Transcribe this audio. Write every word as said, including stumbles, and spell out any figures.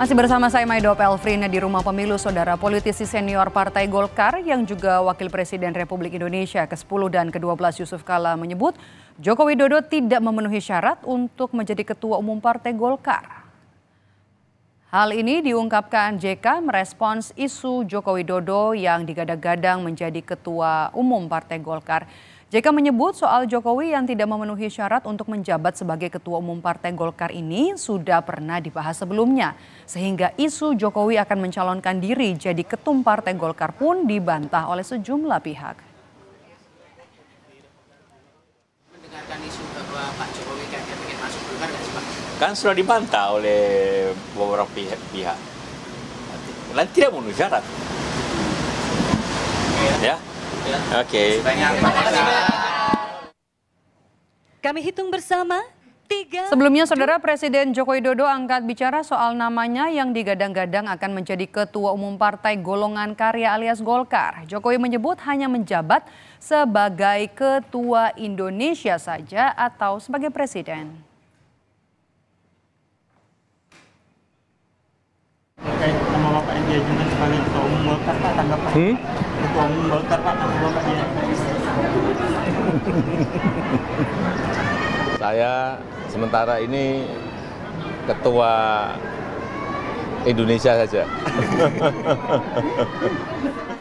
Masih bersama saya Maido Pelfrina di Rumah Pemilu, saudara. Politisi senior Partai Golkar yang juga Wakil Presiden Republik Indonesia ke sepuluh dan ke dua belas Yusuf Kala menyebut Joko Widodo tidak memenuhi syarat untuk menjadi Ketua Umum Partai Golkar. Hal ini diungkapkan J K merespons isu Joko Widodo yang digadang-gadang menjadi Ketua Umum Partai Golkar. J K menyebut soal Jokowi yang tidak memenuhi syarat untuk menjabat sebagai Ketua Umum Partai Golkar ini sudah pernah dibahas sebelumnya. Sehingga isu Jokowi akan mencalonkan diri jadi ketum Partai Golkar pun dibantah oleh sejumlah pihak. Mendengarkan isu bahwa Pak Jokowi kayaknya ingin masuk Golkar nggak sih Pak? Kan sudah dibantah oleh beberapa pihak. Dan tidak memenuhi syarat. Ya. Oke. Okay. Kami hitung bersama. Tiga. Sebelumnya, saudara, Presiden Joko Widodo angkat bicara soal namanya yang digadang-gadang akan menjadi Ketua Umum Partai Golongan Karya alias Golkar. Jokowi menyebut hanya menjabat sebagai Ketua Indonesia saja atau sebagai Presiden. Terkait nama Bapak yang diajukan sebagai Ketua Umum Golkar, Pak, tanggapan hmm? Ketua Umum Golkar, Pak, nama Bapak dia. Saya sementara ini Ketua Indonesia saja.